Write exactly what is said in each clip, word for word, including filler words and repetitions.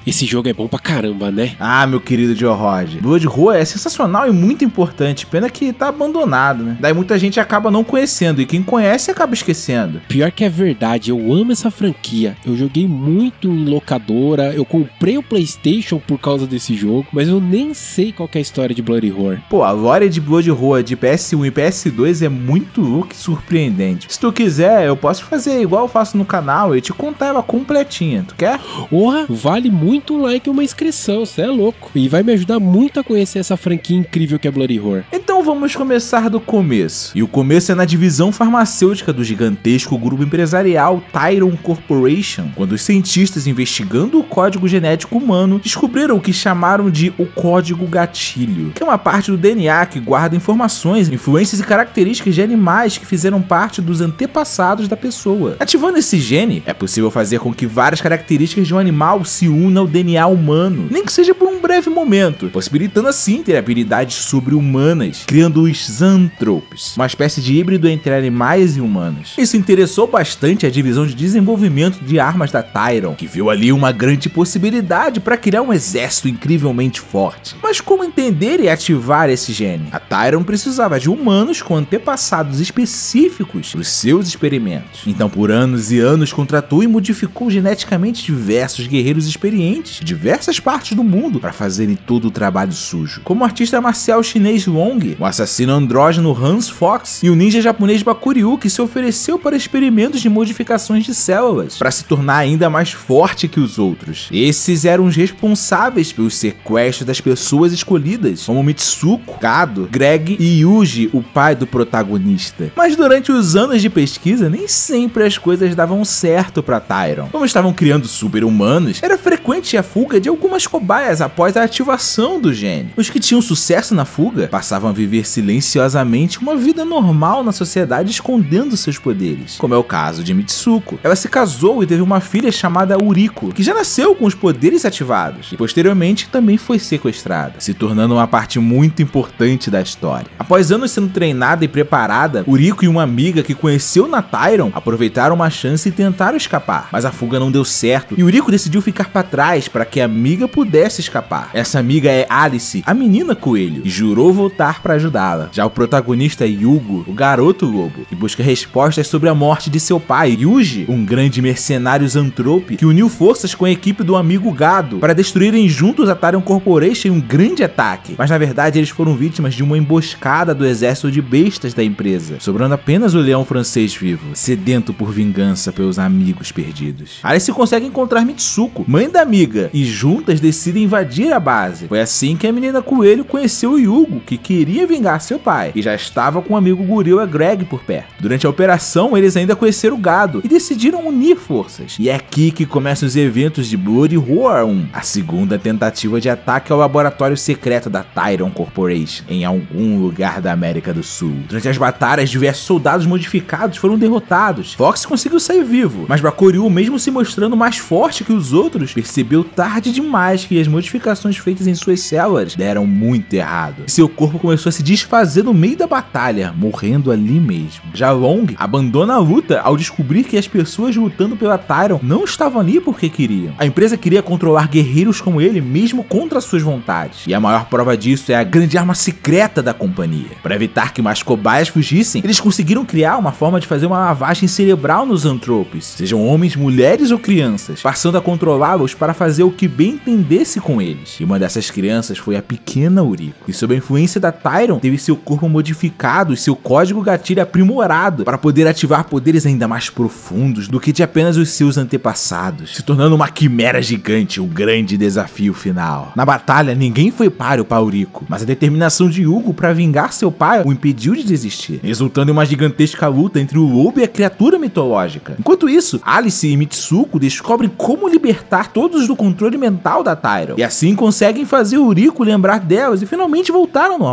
Esse jogo é bom pra caramba, né? Ah, meu querido George, Blood Roar é sensacional e muito importante, pena que tá abandonado, né? Daí muita gente acaba não conhecendo e quem conhece acaba esquecendo. Pior que é verdade, eu amo essa franquia. Eu joguei muito em locadora, eu comprei o PlayStation por causa desse jogo, mas eu nem sei qual que é a história de Blood Roar. Pô, a lore de Blood Roar de P S um e P S dois é muito louca e surpreendente. Se tu quiser, eu posso fazer igual eu faço no canal e te contar ela completinha, tu quer? Porra, vale muito um like e uma inscrição, cê é louco. E vai me ajudar muito a conhecer essa franquia incrível que é Blood Roar. Então vamos começar do começo. E o começo é na divisão farmacêutica do gigantesco grupo empresarial Tyron Corporation, quando os cientistas investigando o código genético humano descobriram o que chamaram de o código gatilho, que é uma parte do D N A que guarda informações, influências e características de animais que fizeram parte dos antepassados da pessoa. Ativando esse gene, é possível fazer com que várias características de um animal se unam ao D N A humano, nem que seja por um breve momento, possibilitando assim ter habilidades sobre-humanas, criando os Zoantropes, uma espécie de híbrido entre animais e humanos. Isso interessou bastante a divisão de desenvolvimento de armas da Tyron, que viu ali uma grande possibilidade para criar um exército incrivelmente forte. Mas como entender e ativar esse gene? A Tyron precisava de humanos com antepassados específicos para os seus experimentos. Então por anos e anos contratou e modificou geneticamente diversos guerreiros experientes de diversas partes do mundo para fazerem todo o trabalho sujo. Como o artista marcial chinês Long, o assassino andrógeno Hans Fox e o ninja japonês Bakuryu, que se ofereceu para experimentos de modificações de células para se tornar ainda mais forte que os outros. Esses eram os responsáveis pelos sequestros das pessoas escolhidas, como Mitsuko, Kado, Greg e Yuji, o pai do protagonista. Mas durante os anos de pesquisa, nem sempre as coisas davam certo para Tyron. Como estavam criando super-humanos, era frequente a fuga de algumas cobaias após a ativação do gene. Os que tinham sucesso na fuga passavam a viver silenciosamente uma vida normal na sociedade escondendo seus poderes, como é o caso de Mitsuko. Ela se casou e teve uma filha chamada Uriko, que já nasceu com os poderes ativados e posteriormente também foi sequestrada, se tornando uma parte muito importante da história. Após anos sendo treinada e preparada, Uriko e uma amiga que conheceu na Tyron aproveitaram uma chance e tentaram escapar, mas a fuga não deu certo e Uriko decidiu ficar para trás para que a amiga pudesse escapar. Essa amiga é Alice, a menina coelho, e jurou voltar para ajudá-la. Já o protagonista é Yugo, o garoto lobo, que busca respostas sobre a morte de seu pai. Yuji, um grande mercenário Zoantrope que uniu forças com a equipe do amigo Gado para destruírem juntos a Tyron Corporation em um grande ataque, mas na verdade eles foram vítimas de uma emboscada do exército de bestas da empresa, sobrando apenas o leão francês vivo, sedento por vingança pelos amigos perdidos. Alice consegue encontrar Mitsuko, mãe da amiga, e juntas decidem invadir a base. Foi assim que a menina coelho conheceu o Yugo, que queria vingar seu pai, e já estava com o amigo gorila Greg por perto. Durante a operação, eles ainda conheceram o Gado e decidiram unir forças. E é aqui que começam os eventos de Blood Roar um, a segunda tentativa de ataque ao laboratório secreto da Tyron Corporation, em algum lugar da América do Sul. Durante as batalhas, diversos soldados modificados foram derrotados. Fox conseguiu sair vivo, mas Bakuryu, mesmo se mostrando mais forte que os outros, percebeu tarde demais que as modificações feitas em suas células deram muito errado. Seu corpo começou a se desfazer no meio da batalha, morrendo ali mesmo. Já Long abandona a luta ao descobrir que as pessoas lutando pela Tyron não estavam ali porque queriam. A empresa queria controlar guerreiros como ele, mesmo contra suas vontades. E a maior prova disso é a grande arma secreta da companhia. Para evitar que mais cobaias fugissem, eles conseguiram criar uma forma de fazer uma lavagem cerebral nos Zoantropes, sejam homens, mulheres ou crianças, passando a controlá-los para fazer o que bem entendesse com eles. E uma dessas crianças foi a pequena Uriko, e sob a influência da Tyron, teve seu corpo modificado e seu código gatilho aprimorado para poder ativar poderes ainda mais profundos do que de apenas os seus antepassados, se tornando uma quimera gigante, o grande desafio final. Na batalha, ninguém foi páreo para Uriko, mas a determinação de Yugo para vingar seu pai o impediu de desistir, resultando em uma gigantesca luta entre o lobo e a criatura mitológica. Enquanto isso, Alice e Mitsuko descobrem como libertar todos do controle mental da Tyron, e assim conseguem fazer Uriko lembrar delas e finalmente voltar ao normal.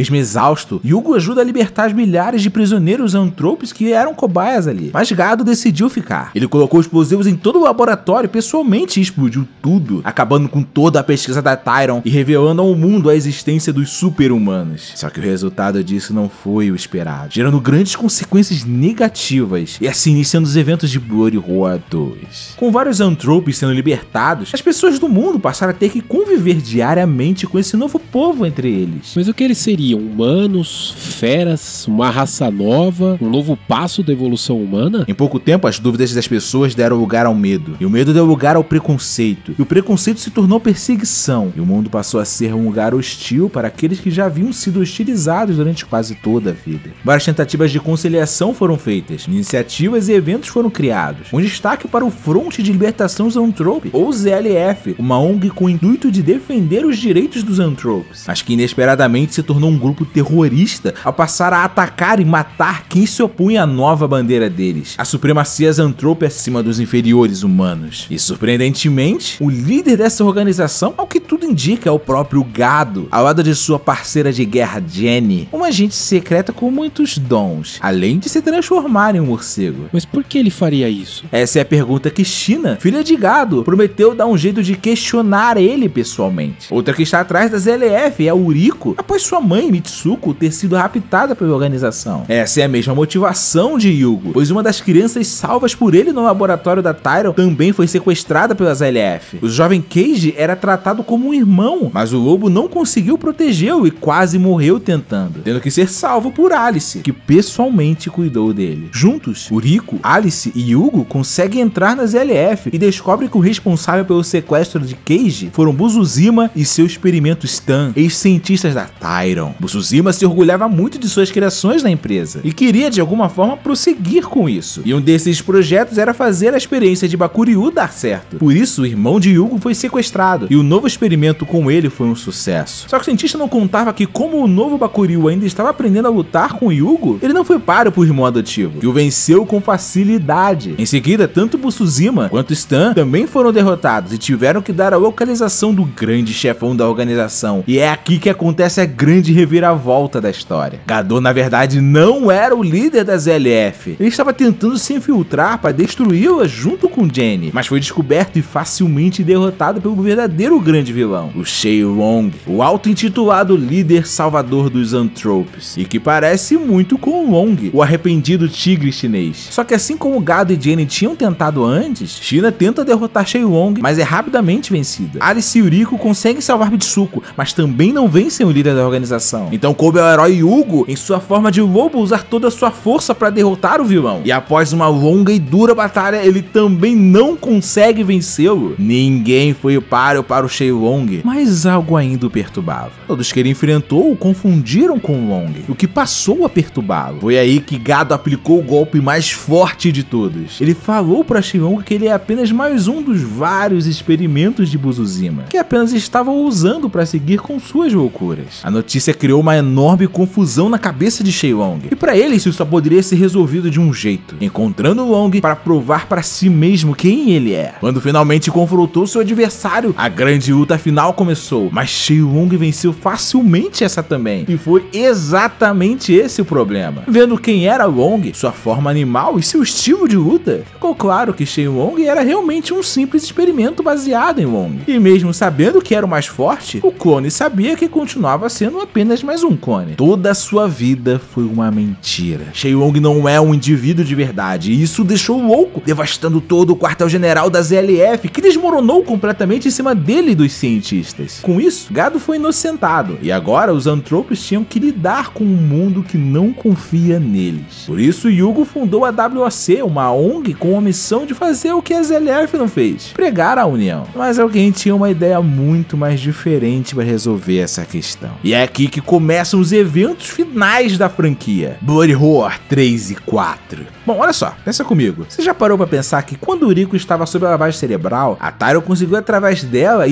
Mesmo exausto, Yugo ajuda a libertar as milhares de prisioneiros Anthropes que eram cobaias ali. Mas Gado decidiu ficar. Ele colocou explosivos em todo o laboratório pessoalmente e explodiu tudo, acabando com toda a pesquisa da Tyron e revelando ao mundo a existência dos super-humanos. Só que o resultado disso não foi o esperado, gerando grandes consequências negativas e assim iniciando os eventos de Bloody Roar dois. Com vários Anthropes sendo libertados, as pessoas do mundo passaram a ter que conviver diariamente com esse novo povo entre eles. Mas o que eles seriam? Humanos, feras, uma raça nova, um novo passo da evolução humana? Em pouco tempo, as dúvidas das pessoas deram lugar ao medo, e o medo deu lugar ao preconceito, e o preconceito se tornou perseguição, e o mundo passou a ser um lugar hostil para aqueles que já haviam sido hostilizados durante quase toda a vida. Várias tentativas de conciliação foram feitas, iniciativas e eventos foram criados, um destaque para o Fronte de Libertação Zanthrope, ou Z L F, uma O N G com o intuito de defender os direitos dos Anthropes, mas que inesperadamente se tornou um grupo terrorista ao passar a atacar e matar quem se opunha à nova bandeira deles, a supremacia Zanthrope acima dos inferiores humanos. E surpreendentemente, o líder dessa organização, ao que tudo indica, é o próprio Gado, ao lado de sua parceira de guerra Jenny, uma agente secreta com muitos dons, além de se transformar em um morcego. Mas por que ele faria isso? Essa é a pergunta que Shina, filha de Gado, prometeu dar um jeito de questionar ele pessoalmente. Outra que está atrás da Z L F é a Uriko, após sua mãe, Mitsuko, ter sido raptada pela organização. Essa é a mesma motivação de Yugo, pois uma das crianças salvas por ele no laboratório da Tyron também foi sequestrada pela Z L F. O jovem Keiji era tratado como um irmão, mas o lobo não conseguiu protegê-lo e quase morreu tentando, tendo que ser salvo por Alice, que pessoalmente cuidou dele. Juntos, Uriko, Alice e Yugo conseguem entrar na Z L F e descobrem que o responsável pelo sequestro de Keiji foram Busuzima e seu experimento Stan, ex-cientistas da Tyron. Busuzima se orgulhava muito de suas criações na empresa e queria de alguma forma prosseguir com isso. E um desses projetos era fazer a experiência de Bakuryu dar certo. Por isso, o irmão de Yugo foi sequestrado e o novo experimento com ele foi um sucesso. Só que o cientista não contava que, como o novo Bakuryu ainda estava aprendendo a lutar com Yugo, ele não foi páreo pro irmão adotivo, que o venceu com facilidade. Em seguida, tanto Busuzima quanto Stan também foram derrotados e tiveram que dar a localização do grande chefão da organização. E é aqui que acontece a grande reviravolta da história. Gado, na verdade, não era o líder da Z L F. Ele estava tentando se infiltrar para destruí-la junto com Jenny, mas foi descoberto e facilmente derrotado pelo verdadeiro grande vilão, o Shenlong, o auto-intitulado líder salvador dos Anthropes, e que parece muito com Long, o arrependido tigre chinês. Só que assim como Gado e Jenny tinham tentado antes, Shina tenta derrotar Shenlong, mas é rapidamente vencida. Alice e Uriko conseguem salvar Mitsuko, mas também não vencem o líder da organização. Então coube ao herói Yugo, em sua forma de lobo, usar toda a sua força para derrotar o vilão. E após uma longa e dura batalha, ele também não consegue vencê-lo. Ninguém foi páreo para o Shenlong, mas algo ainda o perturbava. Todos que ele enfrentou o confundiram com Long, o que passou a perturbá-lo. Foi aí que Gado aplicou o golpe mais forte de todos. Ele falou para Shenlong que ele é apenas mais um dos vários experimentos de Busuzima, que apenas estava usando para seguir com suas loucuras. A notícia criou uma enorme confusão na cabeça de Shenlong, e para ele isso só poderia ser resolvido de um jeito, encontrando Long para provar para si mesmo quem ele é. Quando finalmente confrontou seu adversário, a grande luta final começou, mas Shenlong venceu facilmente essa também, e foi exatamente esse o problema. Vendo quem era Long, sua forma animal e seu estilo de luta, ficou claro que Shenlong era realmente um simples experimento baseado em Long. E mesmo sabendo que era o mais forte, o clone sabia que continuava sendo apenas mais um clone. Toda a sua vida foi uma mentira. Shenlong não é um indivíduo de verdade, e isso o deixou louco, devastando todo o quartel-general da Z L F, que desmoronou completamente em cima dele e dos cientistas. Com isso, Gado foi inocentado, e agora os Anthropes tinham que lidar com um mundo que não confia neles. Por isso, Yugo fundou a W O C, uma O N G com a missão de fazer o que a Z L F não fez, pregar a união. Mas alguém tinha uma ideia muito mais diferente para resolver essa questão. E é aqui que começam os eventos finais da franquia, Bloody Roar três e quatro. Bom, olha só, pensa comigo. Você já parou para pensar que quando o Uriko estava sob a lavagem cerebral, a Tyron conseguiu através dela ir muito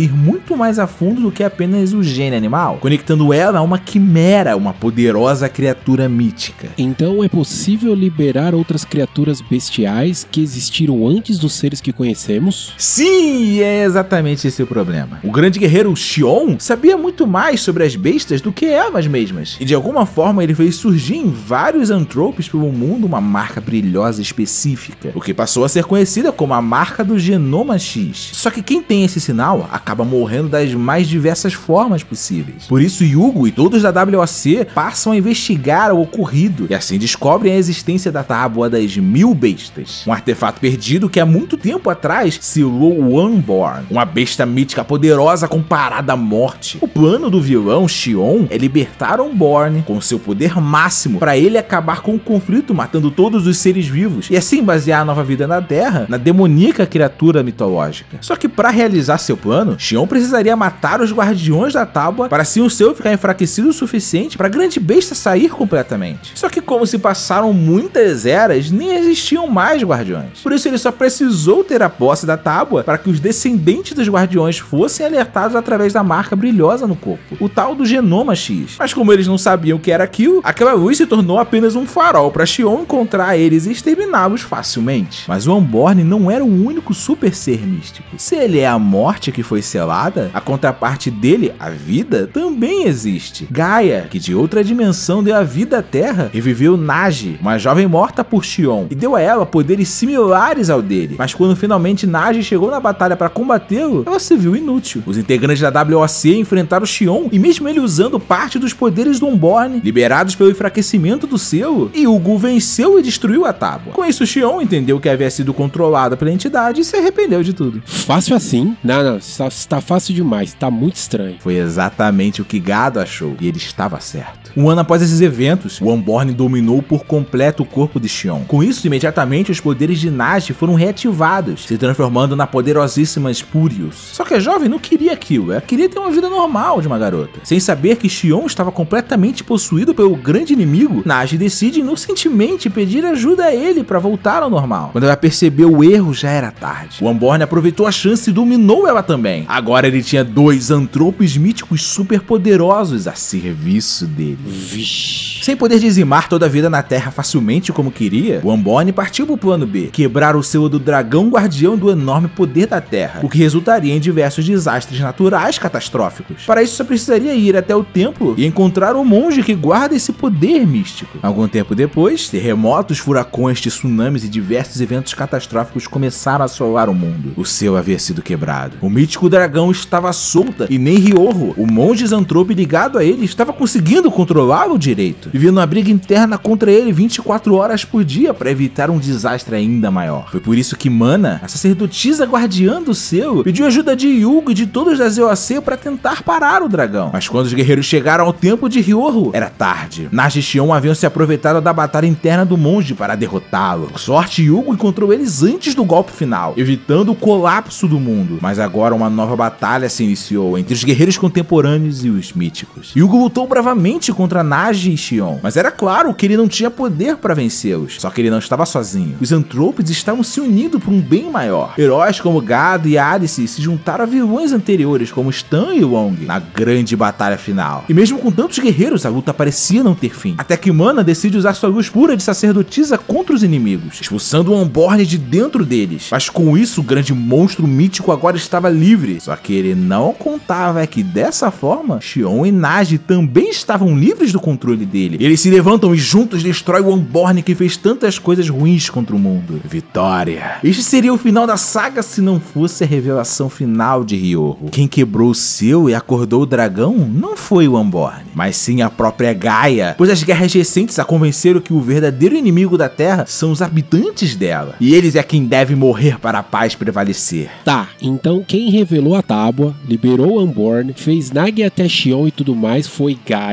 muito mais a fundo do que apenas o gene animal, conectando ela a uma quimera, uma poderosa criatura mítica. Então é possível liberar outras criaturas bestiais que existiram antes dos seres que conhecemos? Sim, é exatamente esse o problema. O grande guerreiro Xion sabia muito mais sobre as bestas do que elas mesmas, e de alguma forma ele fez surgir em vários antropes pelo mundo uma marca brilhosa específica, o que passou a ser conhecida como a marca do Genoma X. Só que quem tem esse sinal acaba morrendo das mais diversas formas possíveis. Por isso Yugo e todos da W O C passam a investigar o ocorrido e assim descobrem a existência da Tábua das Mil Bestas, um artefato perdido que há muito tempo atrás selou o Unborn, uma besta mítica poderosa comparada à morte. O plano do vilão Xion é libertar Unborn com seu poder máximo para ele acabar com o conflito, matando todos os seres vivos e assim basear a nova vida na Terra na demoníaca criatura mitológica. Só que para realizar seu plano, Xion precisaria matar os guardiões da Tábua para assim o seu ficar enfraquecido o suficiente para a grande besta sair completamente. Só que como se passaram muitas eras, nem existiam mais guardiões. Por isso ele só precisou ter a posse da Tábua para que os descendentes dos guardiões fossem alertados através da marca brilhosa no corpo, o tal do Genoma X. Mas como eles não sabiam o que era aquilo, aquela luz se tornou apenas um farol para Xion encontrar eles e exterminá-los facilmente. Mas o Unborn não era o único super ser místico. Se ele é a morte que foi selada, a contraparte dele, a vida, também existe. Gaia, que de outra dimensão deu a vida à Terra, reviveu Nagi, uma jovem morta por Xion, e deu a ela poderes similares ao dele. Mas quando finalmente Nagi chegou na batalha para combatê-lo, ela se viu inútil. Os integrantes da W O C enfrentaram Xion, e mesmo ele usando parte dos poderes do Unborn, liberados pelo enfraquecimento do selo, Yugo venceu e destruiu a Tábua. Com isso, Xion entendeu que havia sido controlada pela entidade e se arrependeu de tudo. Fácil assim? Não, não, está, está fácil demais, está muito estranho. Foi exatamente o que Gado achou, e ele estava certo. Um ano após esses eventos, o Unborn dominou por completo o corpo de Xion. Com isso, imediatamente os poderes de Nagi foram reativados, se transformando na poderosíssima Spurious. Só que a jovem não queria aquilo, ela queria ter uma vida normal de uma garota. Sem saber que Xion estava completamente possuído pelo grande inimigo, Nagi decide inocentemente pedir ajuda a ele para voltar ao normal. Quando ela percebeu o erro, já era tarde. O Unborn aproveitou a chance e dominou ela também. Agora ele tinha dois antropos míticos super poderosos a serviço dele. Vixe. Sem poder dizimar toda a vida na Terra facilmente como queria, o Unborn partiu pro plano B, quebrar o selo do dragão guardião do enorme poder da Terra, o que resultaria em diversos desastres naturais catastróficos. Para isso só precisaria ir até o templo e encontrar o monge que guarda esse poder místico. Algum tempo depois, terremotos, furacões, tsunamis e diversos eventos catastróficos começaram a assolar o mundo. O selo havia sido quebrado. O mítico dragão estava solta e nem Ryorro, o monge Zantrope ligado a ele, estava conseguindo controlá-lo direito, vivendo uma briga interna contra ele vinte e quatro horas por dia para evitar um desastre ainda maior. Foi por isso que Mana, a sacerdotisa guardiã do selo, pediu ajuda de Yugo e de todos da Z O C para tentar parar o dragão. Mas quando os guerreiros chegaram ao templo de Ryorro, era tarde. Nagi e Xion haviam se aproveitado da batalha interna do monge para derrotá-lo. Por sorte, Yugo encontrou eles antes do golpe final, evitando o colapso do mundo. Mas agora uma nova batalha se iniciou entre os guerreiros contemporâneos e os míticos. Yugo lutou bravamente contra Nagi e Xion, mas era claro que ele não tinha poder para vencê-los. Só que ele não estava sozinho. Os Antropes estavam se unindo por um bem maior. Heróis como Gado e Alice se juntaram a vilões anteriores como Stan e Long na grande batalha final. E mesmo com tantos guerreiros, a luta parecia não ter fim. Até que Mana decide usar sua luz pura de sacerdotisa contra os inimigos, expulsando o Unborn de dentro deles. Mas com isso, o grande monstro mítico agora estava livre. Só que ele não contava que dessa forma, Xion e Nagi também estavam livres do controle dele. Eles se levantam e juntos destroem o Unborn que fez tantas coisas ruins contra o mundo. Vitória! Este seria o final da saga se não fosse a revelação final de Ryorro. Quem quebrou o selo e acordou o dragão não foi o Unborn, mas sim a própria Gaia, pois as guerras recentes a convenceram que o verdadeiro inimigo da Terra são os habitantes dela, e eles é quem deve morrer para a paz prevalecer. Tá, então quem revelou a tábua, liberou o Unborn, fez Nagi até Xion e tudo mais foi Gaia, a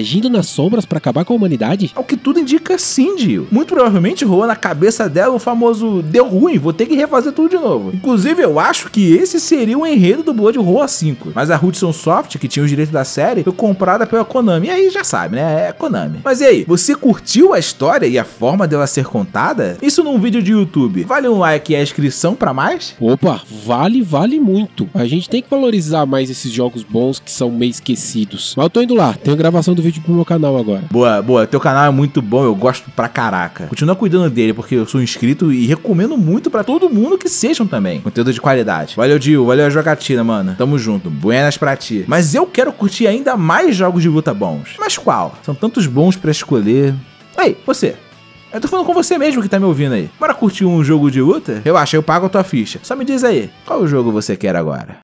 agindo nas sombras pra acabar com a humanidade? Ao que tudo indica, sim, Dio. Muito provavelmente rolou na cabeça dela o famoso deu ruim, vou ter que refazer tudo de novo. Inclusive, eu acho que esse seria o enredo do Blood Roar cinco. Mas a Hudson Soft, que tinha os direitos da série, foi comprada pela Konami. E aí já sabe, né? É Konami. Mas e aí, você curtiu a história e a forma dela ser contada? Isso num vídeo de YouTube. Vale um like e a inscrição pra mais? Opa, vale, vale muito. A gente tem que valorizar mais esses jogos bons que são meio esquecidos. Mas eu tô indo lá, tenho gravação do vídeo pro meu canal agora. Boa, boa. Teu canal é muito bom, eu gosto pra caraca. Continua cuidando dele, porque eu sou inscrito e recomendo muito pra todo mundo que sejam também. Conteúdo de qualidade. Valeu, Dio. Valeu a jogatina, mano. Tamo junto. Buenas pra ti. Mas eu quero curtir ainda mais jogos de luta bons. Mas qual? São tantos bons pra escolher. Ei, você. Eu tô falando com você mesmo que tá me ouvindo aí. Bora curtir um jogo de luta? Relaxa, eu pago a tua ficha. Só me diz aí, qual jogo você quer agora?